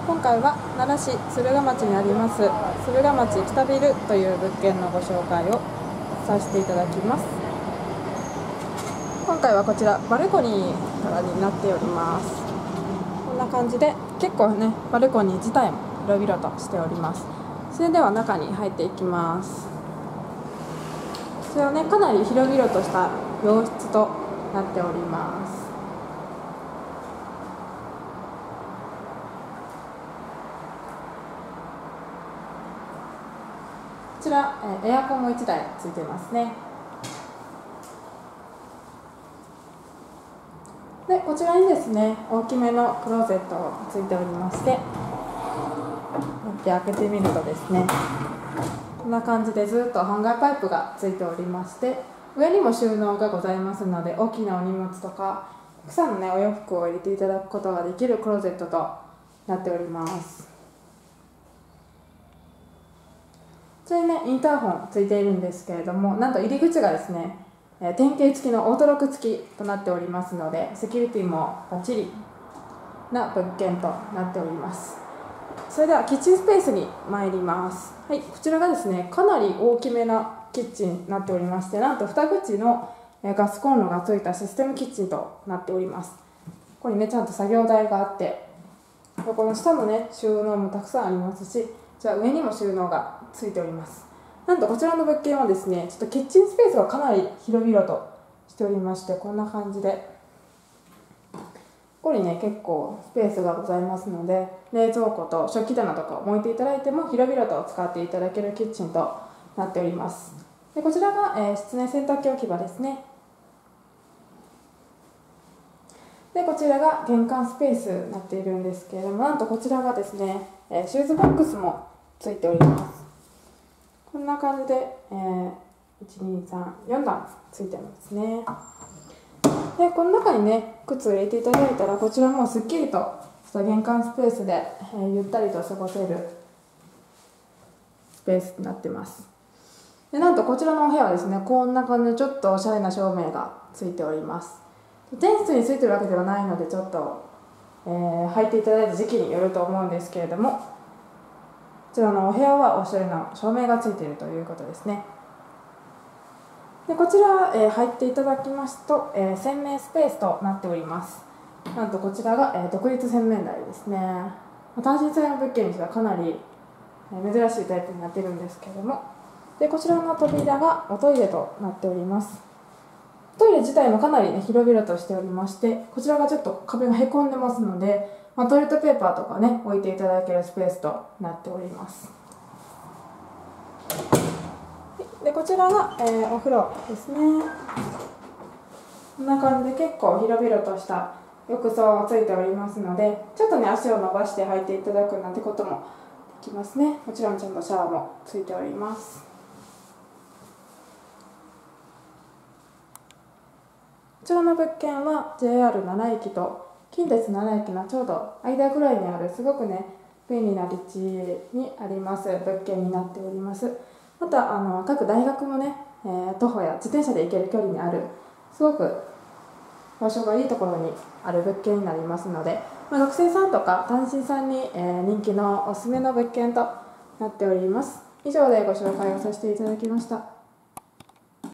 今回は奈良市駿河町にあります駿河町北ビルという物件のご紹介をさせていただきます。今回はこちらバルコニーからになっております。こんな感じで結構ね、バルコニー自体も広々としております。それでは中に入っていきます。こちらはね、かなり広々とした洋室となっております。こちら、エアコンも1台ついてますね。で、こちらにですね、大きめのクローゼットがついておりまして、開けてみるとですね、こんな感じでずっとハンガーパイプがついておりまして、上にも収納がございますので、大きなお荷物とかたくさんのね、お洋服を入れていただくことができるクローゼットとなっております。こちらにね、インターホンついているんですけれども、なんと入り口がですね、点検付きのオートロック付きとなっておりますので、セキュリティもバッチリな物件となっております。それではキッチンスペースに参ります。はい、こちらがですね、かなり大きめなキッチンになっておりまして、なんと2口のガスコンロがついたシステムキッチンとなっております。ここにね、ちゃんと作業台があって、この下のね、収納もたくさんありますし、じゃあ上にも収納がついております。なんとこちらの物件はですね、ちょっとキッチンスペースがかなり広々としておりまして、こんな感じでここにね、結構スペースがございますので、冷蔵庫と食器棚とかを置いていただいても広々と使っていただけるキッチンとなっております。で、こちらが、室内洗濯機置き場ですね。で、こちらが玄関スペースになっているんですけれども、なんとこちらがですね、シューズボックスもついております。こんな感じで、1、2、3、4段ついてますね。で、この中にね、靴を入れていただいたら、こちらもすっきりとした玄関スペースで、ゆったりと過ごせるスペースになってます。で、なんとこちらのお部屋はですね、こんな感じでちょっとおしゃれな照明がついております。全室についてるわけではないので、ちょっと、入っていただいた時期によると思うんですけれども、こちらのお部屋はおしゃれな照明がついているということですね。で、こちら、入っていただきますと、洗面スペースとなっております。なんとこちらが、独立洗面台ですね。単身採用物件にしてはかなり、珍しいタイプになっているんですけれども、で、こちらの扉がおトイレとなっております。トイレ自体もかなり、ね、広々としておりまして、こちらがちょっと壁がへこんでますので、トイレットペーパーとかね、置いていただけるスペースとなっております。で、こちらが、お風呂ですね。こんな感じで結構広々とした浴槽もついておりますので、ちょっとね、足を伸ばして入っていただくなんてこともできますね。もちろんちゃんとシャワーもついております。こちらの物件は JR 奈良駅と近鉄奈良駅のちょうど間ぐらいにあるすごくね、便利な立地にあります物件になっております。また各大学もね、徒歩や自転車で行ける距離にあるすごく場所がいいところにある物件になりますので、学生さんとか単身さんに、人気のおすすめの物件となっております。以上でご紹介をさせていただきました。